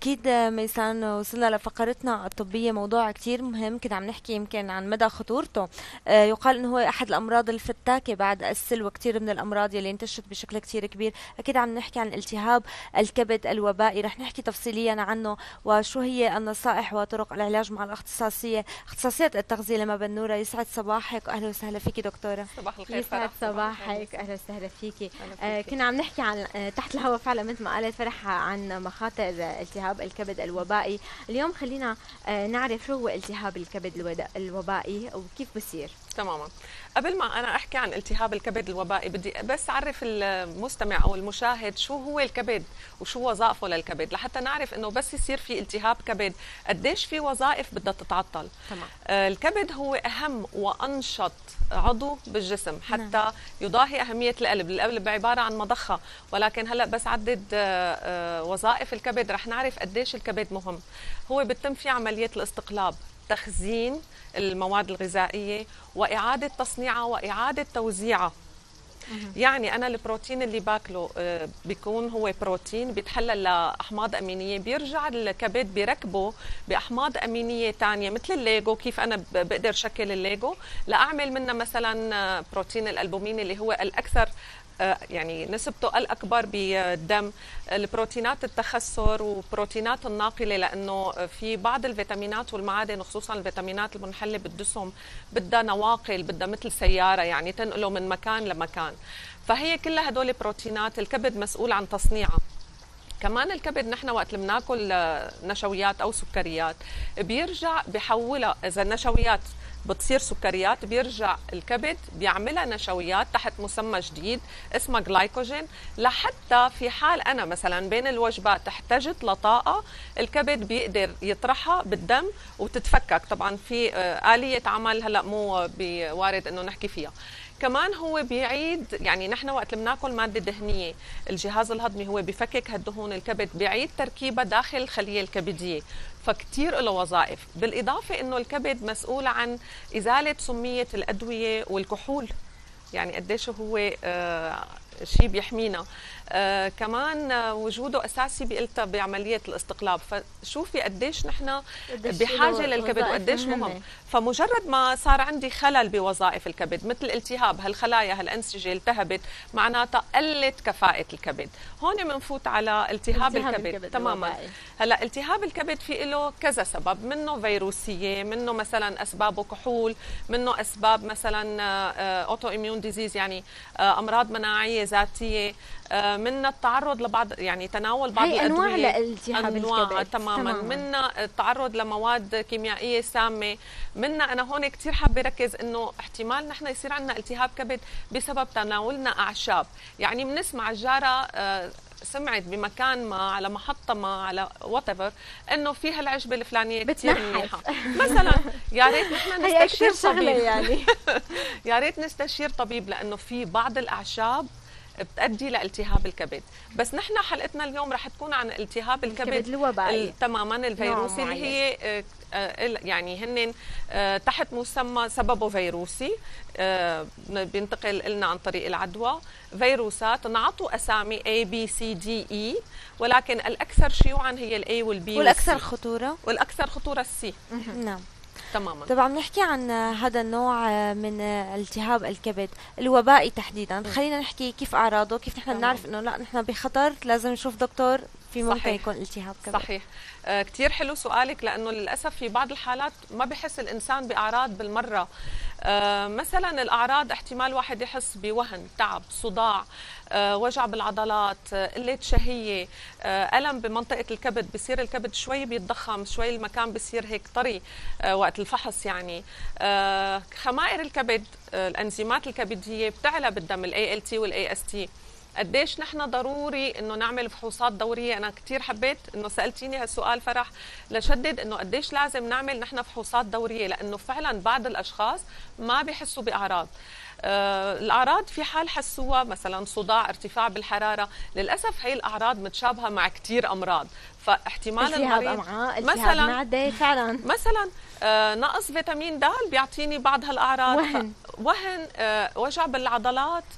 أكيد ميسان، وصلنا لفقرتنا الطبية، موضوع كتير مهم كنا عم نحكي يمكن عن مدى خطورته. يقال إنه هو أحد الأمراض الفتاكة بعد السل، وكتير من الأمراض يلي انتشرت بشكل كتير كبير. أكيد عم نحكي عن التهاب الكبد الوبائي، رح نحكي تفصيليا عنه وشو هي النصائح وطرق العلاج مع اختصاصية التغذية. لما بنورة، يسعد صباحك وأهلا وسهلا فيكي دكتورة. صباح الخير. يسعد صباحك، أهلا وسهلا فيكي. كنا عم نحكي عن تحت الهواء فعلا مثل ما قالت فرح عن مخاطر التهاب الكبد الوبائي. اليوم خلينا نعرف شو هو التهاب الكبد الوبائي وكيف بصير. تماما. قبل ما انا احكي عن التهاب الكبد الوبائي بدي بس اعرف المستمع او المشاهد شو هو الكبد وشو وظائفه للكبد، لحتى نعرف انه بس يصير في التهاب كبد قديش في وظائف بدها تتعطل. تمام. الكبد هو اهم وانشط عضو بالجسم، حتى يضاهي اهميه القلب عباره عن مضخه، ولكن هلا بس عدد وظائف الكبد رح نعرف قديش الكبد مهم. هو بتتم فيه عمليه الاستقلاب، تخزين المواد الغذائية وإعادة تصنيعها وإعادة توزيعها. يعني أنا البروتين اللي باكله بيكون هو بروتين بيتحلل لأحماض أمينية، بيرجع الكبد بيركبه بأحماض أمينية تانية مثل الليجو. كيف أنا بقدر شكل الليجو لأعمل منه مثلا بروتين الألبومين اللي هو الأكثر يعني نسبته الأكبر بالدم، البروتينات التخثر وبروتينات الناقلة، لأنه في بعض الفيتامينات والمعادن وخصوصا الفيتامينات المنحلة بالدسم بدها نواقل، بدها مثل سيارة يعني تنقله من مكان لمكان. فهي كلها هدول بروتينات الكبد مسؤول عن تصنيعها. كمان الكبد نحن وقت اللي بناكل نشويات أو سكريات بيرجع بحولها، إذا النشويات بتصير سكريات بيرجع الكبد بيعملها نشويات تحت مسمى جديد اسمها جلايكوجين، لحتى في حال أنا مثلا بين الوجبات احتجت لطاقة الكبد بيقدر يطرحها بالدم وتتفكك. طبعا في آلية عمل هلأ مو بوارد أنه نحكي فيها. كمان هو بيعيد، يعني نحن وقت اللي بناكل ماده دهنيه الجهاز الهضمي هو بفكك هالدهون، الكبد بيعيد تركيبها داخل الخليه الكبديه، فكتير له وظائف. بالاضافه انه الكبد مسؤول عن ازاله سميه الادويه والكحول، يعني قديش هو شيء بيحمينا. كمان وجوده اساسي بقلتها بعمليه الاستقلاب. فشوفي قديش نحن بحاجه للكبد وقديش مهم. فمجرد ما صار عندي خلل بوظائف الكبد مثل التهاب، هالخلايا هالانسجه التهبت، معناتها قلت كفاءه الكبد. هون بنفوت على التهاب الكبد. تماما. هلا التهاب الكبد في له كذا سبب، منه فيروسيه، منه مثلا اسبابه كحول، منه اسباب مثلا اوتو اميون ديزيز يعني امراض مناعيه ذاتيه، من التعرض لبعض يعني تناول بعض الادويه، انواع لالتهاب الكبد. تماما. من التعرض لمواد كيميائيه سامه. منا انا هون كثير حابه ركز انه احتمال نحن يصير عندنا التهاب كبد بسبب تناولنا اعشاب. يعني بنسمع الجاره سمعت بمكان ما على محطة ما على whatever انه فيها العشبة الفلانية كثير منيحة مثلا، يا ريت نحن نستشير طبيب يعني يا ريت نستشير طبيب، لانه في بعض الاعشاب بتؤدي لالتهاب الكبد. بس نحن حلقتنا اليوم رح تكون عن التهاب الكبد الوبائي تماما الفيروسي، اللي هي يعني هن تحت مسمى سببه فيروسي، بينتقل لنا عن طريق العدوى. فيروسات انعطوا اسامي A B C D E، ولكن الاكثر شيوعا هي الاي والبي والاكثر خطوره السي. نعم تماما. طبعا نحكي عن هذا النوع من التهاب الكبد الوبائي تحديدا. خلينا نحكي كيف اعراضه، كيف نحن بنعرف انه لا نحن بخطر لازم نشوف دكتور، في ممكن يكون التهاب كبد. صحيح. كتير حلو سؤالك، لانه للاسف في بعض الحالات ما بحس الانسان باعراض بالمره. مثلا الاعراض احتمال واحد يحس بوهن، تعب، صداع، وجع بالعضلات، قله شهيه، الم بمنطقه الكبد، بصير الكبد شوي بيتضخم، شوي المكان بصير هيك طري وقت الفحص. يعني خمائر الكبد، الانزيمات الكبديه بتعلى بالدم، الاي ال تي والاي اس تي. قديش نحن ضروري انه نعمل فحوصات دوريه. انا كثير حبيت انه سالتيني هالسؤال فرح لشدد انه قديش لازم نعمل نحن فحوصات دوريه، لانه فعلا بعض الاشخاص ما بيحسوا باعراض. الاعراض في حال حسوها مثلا صداع، ارتفاع بالحراره، للاسف هي الاعراض متشابهه مع كثير امراض. فاحتمال المريض مثلا معدة فعلا مثلا نقص فيتامين د بيعطيني بعض هالاعراض، وهن وجع بالعضلات.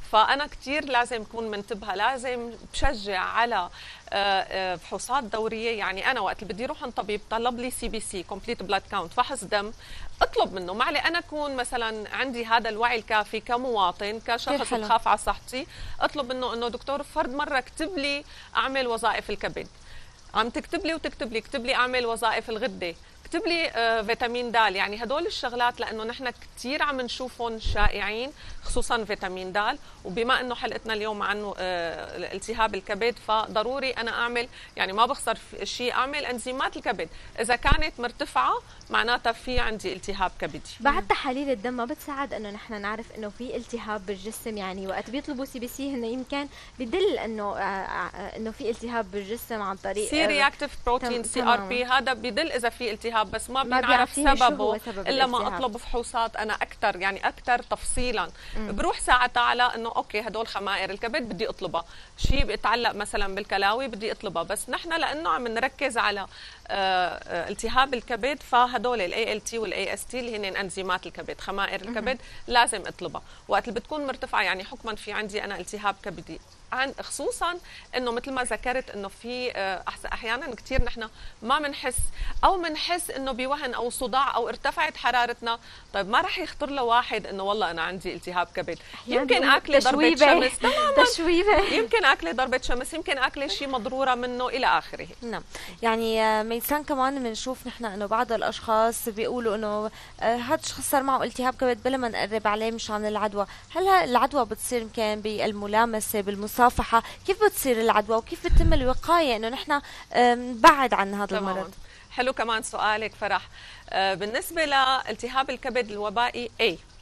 فانا كثير لازم اكون منتبهه، لازم بشجع على فحوصات دوريه. يعني انا وقت اللي بدي اروح عند طبيب طلب لي CBC كومبليت بلاد كاونت، فحص دم، اطلب منه معلي انا اكون مثلا عندي هذا الوعي الكافي كمواطن كشخص بخاف على صحتي، اطلب منه انه دكتور فرد مره اكتب لي اعمل وظائف الكبد، عم تكتب لي وتكتب لي، اكتب لي اعمل وظائف الغده، اكتب لي فيتامين د. يعني هدول الشغلات لانه نحن كثير عم نشوفهم شائعين، خصوصا فيتامين د. وبما انه حلقتنا اليوم عن التهاب الكبد، فضروري انا اعمل، يعني ما بخسر شيء، اعمل انزيمات الكبد. اذا كانت مرتفعه معناتها في عندي التهاب كبدي. بعد تحاليل الدم ما بتساعد انه نحن نعرف انه في التهاب بالجسم؟ يعني وقت بيطلبوا CBC هن يمكن بدل انه في التهاب بالجسم عن طريق سي رياكتيف بروتين CRP، هذا بدل اذا في التهاب، بس ما بنعرف سببه الا ما اطلب فحوصات انا اكثر، يعني اكثر تفصيلا. بروح ساعتها على انه اوكي هدول خمائر الكبد بدي اطلبها، شيء بيتعلق مثلا بالكلاوي بدي اطلبها. بس نحن لانه عم نركز على التهاب الكبد، فهدول ALT والAST اللي هن انزيمات الكبد، خمائر الكبد، لازم اطلبها وقت اللي بتكون مرتفعه. يعني حكما في عندي انا التهاب كبدي، خصوصا انه مثل ما ذكرت انه في احيانا كثير نحن ما بنحس او بنحس انه بوهن او صداع او ارتفعت حرارتنا. طيب ما راح يخطر لواحد انه والله انا عندي التهاب كبد، يمكن اكله ضربه شمس، تماما يمكن اكله ضربه شمس، يمكن اكله شيء مضروره منه الى اخره. نعم. يعني ميسان كمان بنشوف نحن انه بعض الاشخاص بيقولوا انه هذا الشخص صار معه التهاب كبد بلا ما نقرب عليه مشان العدوى. هل العدوى بتصير يمكن بالملامسه بالمصافحه؟ كيف بتصير العدوى وكيف بتتم الوقايه انه نحن نبعد عن هذا المرض؟ حلو كمان سؤالك فرح. بالنسبه لالتهاب الكبد الوبائي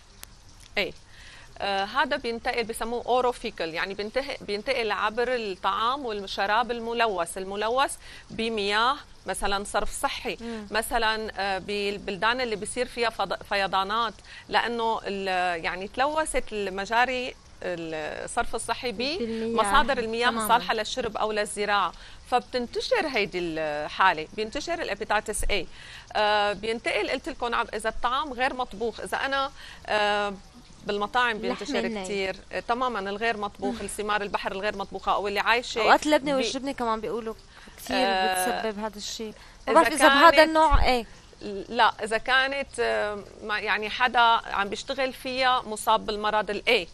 هذا بينتقل، بسموه اوروفيكال، يعني بينتقل عبر الطعام والشراب الملوث بمياه مثلا صرف صحي، مثلا بالبلدان اللي بيصير فيها فيضانات، لانه يعني تلوثت المجاري الصرف الصحي بمصادر المياه الصالحه للشرب او للزراعه، فبتنتشر هيدي الحاله، بينتشر الهيباتيتس A. بينتقل، قلت لكم اذا الطعام غير مطبوخ، اذا انا بالمطاعم بينتشر كثير تماما الغير مطبوخ، الثمار البحر الغير مطبوخه او اللي عايشه، اوقات اللبنه والجبنه كمان بيقولوا كثير بتسبب هذا الشيء. ما بعرف اذا بهذا النوع لا، اذا كانت يعني حدا عم بيشتغل فيها مصاب بالمرض الاي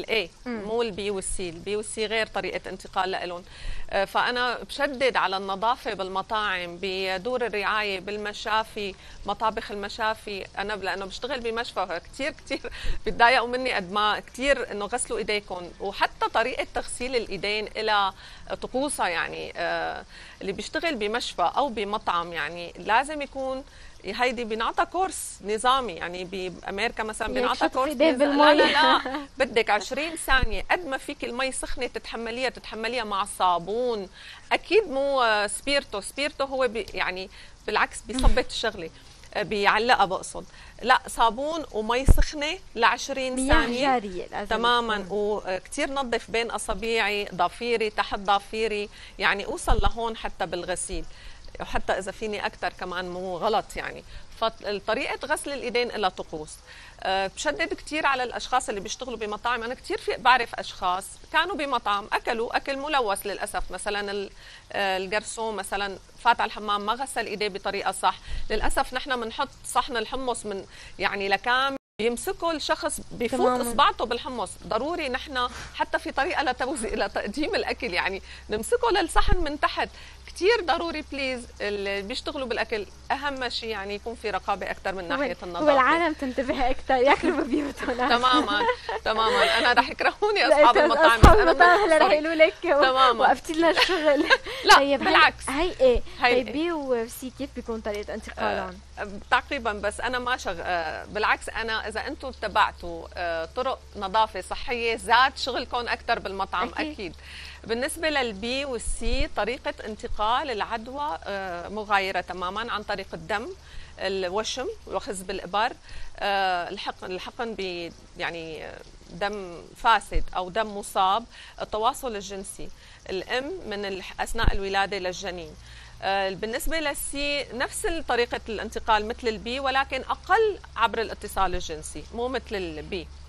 مو البي والسي، البي والسي غير طريقه انتقال لهم. فانا بشدد على النظافه بالمطاعم، بدور الرعايه، بالمشافي، مطابخ المشافي. انا لانه بشتغل بمشفى كثير بتضايقوا مني قد ما كثير انه غسلوا ايديكم، وحتى طريقه تغسيل الايدين الى طقوسها. يعني اللي بيشتغل بمشفى او بمطعم يعني لازم يكون هيدي بينعطى كورس نظامي. يعني بامريكا مثلا بينعطى كورس لا بدك 20 ثانيه قد ما فيك المي سخنه تتحمليها مع صابون، اكيد مو سبيرتو هو يعني بالعكس بيثبت الشغله، بيعلقها بقصد، لا صابون ومي سخنه ل20 ثانيه تماما، وكثير نظف بين اصابيعي، ضفيري، تحت ضفيري، يعني اوصل لهون حتى بالغسيل، وحتى اذا فيني اكثر كمان مو غلط. يعني فطريقه غسل الايدين لها طقوس. بشدد كثير على الاشخاص اللي بيشتغلوا بمطاعم. انا كثير بعرف اشخاص كانوا بمطعم اكلوا اكل ملوث للاسف، مثلا الجرسون مثلا فات على الحمام ما غسل ايديه بطريقه صح، للاسف نحن بنحط صحن الحمص من يعني لكام يمسكوا الشخص بفوت اصبعته بالحمص. ضروري نحن حتى في طريقه لتقديم الاكل يعني نمسكه للصحن من تحت، كثير ضروري بليز اللي بيشتغلوا بالاكل اهم شيء يعني يكون في رقابه اكثر من ناحيه النظافه، والعالم تنتبه اكثر ياكلوا ببيوتهم. تماما انا رح يكرهوني اصحاب المطاعم، اصحاب المطاعم هلا رح يقولوا لك تماما وقفتي لنا الشغل. لا بالعكس، هي بي وسي كيف بيكون طريقه انتقالهم؟ تقريبا، بس انا ما بالعكس، انا اذا انتم اتبعتوا طرق نظافه صحيه زاد شغلكم اكثر بالمطعم اكيد. بالنسبه للبي والسي طريقه انتقال العدوى مغايره تماما، عن طريق الدم، الوشم واخذ بالابر، الحقن ب يعني دم فاسد او دم مصاب، التواصل الجنسي، الام من اثناء الولاده للجنين. بالنسبه للسي نفس طريقه الانتقال مثل البي، ولكن اقل عبر الاتصال الجنسي، مو مثل البي.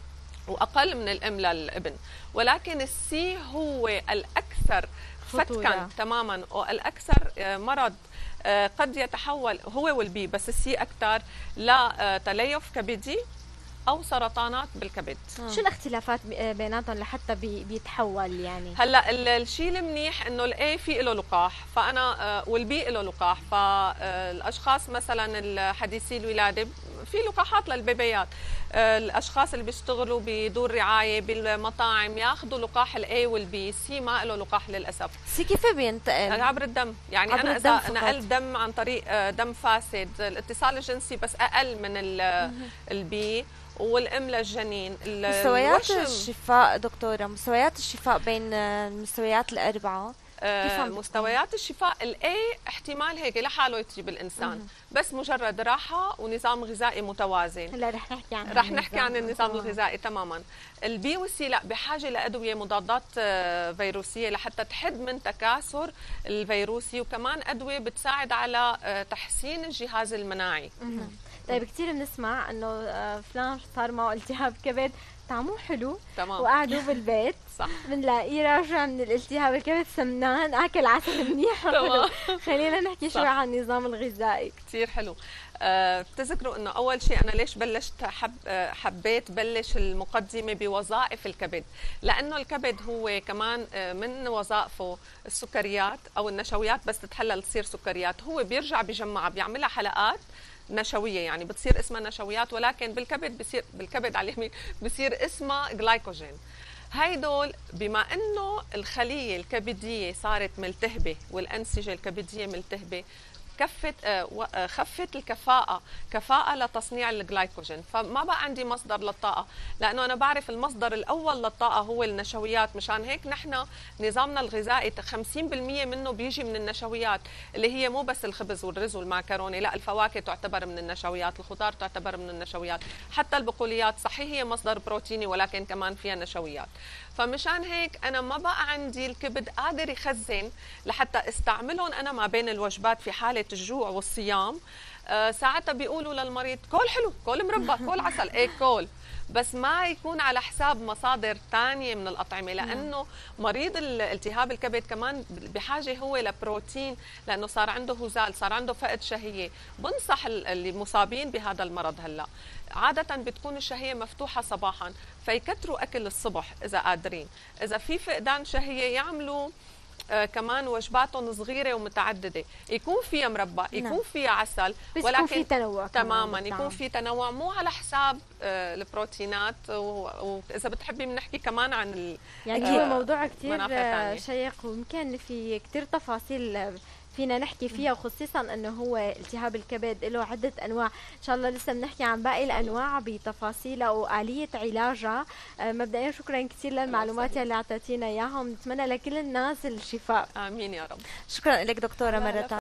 واقل من الام للابن، ولكن السي هو الاكثر فتكا تماما والاكثر مرض قد يتحول، هو والبي بس السي اكثر لتليف كبدي او سرطانات بالكبد. شو الاختلافات بيناتهم لحتى بيتحول يعني؟ هلا الشيء المنيح انه الاي في له لقاح، فانا والبي له لقاح، فالاشخاص مثلا الحديثي الولاده في لقاحات للبيبيات، الاشخاص اللي بيشتغلوا بدور رعايه بالمطاعم ياخذوا لقاح الاي والبي، سي ما له لقاح للاسف. سي كيف بينتقل؟ عبر الدم، يعني عبر انا الدم اذا فقط. نقلت دم عن طريق دم فاسد، الاتصال الجنسي بس اقل من البي، والام للجنين. مستويات الشفاء دكتورة، مستويات الشفاء بين المستويات الأربعة مستويات الشفاء الاي احتمال هيك لحاله يجيب الانسان، بس مجرد راحه ونظام غذائي متوازن. هلا رح نحكي عن النظام الغذائي تماما. البي والسي لا، بحاجه لادويه مضادات فيروسيه لحتى تحد من تكاثر الفيروسي، وكمان ادويه بتساعد على تحسين الجهاز المناعي. طيب كثير بنسمع انه فلان صار معه التهاب كبد، طعمه حلو تمام وقعدوا بالبيت، صح، بنلاقيه راجع من الالتهاب الكبد سمنان، اكل عسل منيح حلو. خلينا نحكي شوي عن النظام الغذائي. كثير حلو. بتذكروا انه اول شيء انا ليش بلشت حبيت بلش المقدمه بوظائف الكبد، لانه الكبد هو كمان من وظائفه السكريات او النشويات، بس تتحلل تصير سكريات، هو بيرجع بيجمعها بيعملها حلقات نشويه، يعني بتصير اسمها نشويات، ولكن بالكبد بصير، بالكبد على اليمين بصير اسمها جلايكوجين. هيدول بما انه الخليه الكبديه صارت ملتهبه والانسجه الكبديه ملتهبه، خفت كفاءة لتصنيع الجلايكوجين، فما بقى عندي مصدر للطاقة، لأنه أنا بعرف المصدر الأول للطاقة هو النشويات. مشان هيك نحن نظامنا الغذائي 50% منه بيجي من النشويات، اللي هي مو بس الخبز والرز والمعكرونة، لا، الفواكه تعتبر من النشويات، الخضار تعتبر من النشويات، حتى البقوليات صحيح هي مصدر بروتيني ولكن كمان فيها نشويات. فمشان هيك أنا ما بقى عندي الكبد قادر يخزن لحتى استعملهم أنا ما بين الوجبات في حالة الجوع والصيام. ساعتها بيقولوا للمريض كل حلو، كل مربى، كل عسل، ايه كل، بس ما يكون على حساب مصادر ثانيه من الأطعمة، لأنه مريض الالتهاب الكبد كمان بحاجة هو لبروتين، لأنه صار عنده هزال، صار عنده فقد شهية. بنصح اللي مصابين بهذا المرض هلا عادة بتكون الشهية مفتوحة صباحا، فيكتروا أكل الصبح إذا قادرين. إذا في فقدان شهية يعملوا كمان وجباتهم صغيره ومتعدده، يكون فيها مربى، يكون فيها عسل، بس ولكن يكون في تنوع تماما، يكون في تنوع مو على حساب البروتينات. واذا بتحبي بنحكي كمان عن يعني هو موضوع كثير شيق، ويمكن في كثير تفاصيل فينا نحكي فيها، وخصيصا انه هو التهاب الكبد له عده انواع. ان شاء الله لسه بنحكي عن باقي الانواع بتفاصيلها واليه علاجها. مبدئيا شكرا كثير للمعلومات اللي اعطيتينا اياها، ونتمنى لكل الناس الشفاء. امين يا رب. شكرا لك دكتوره مره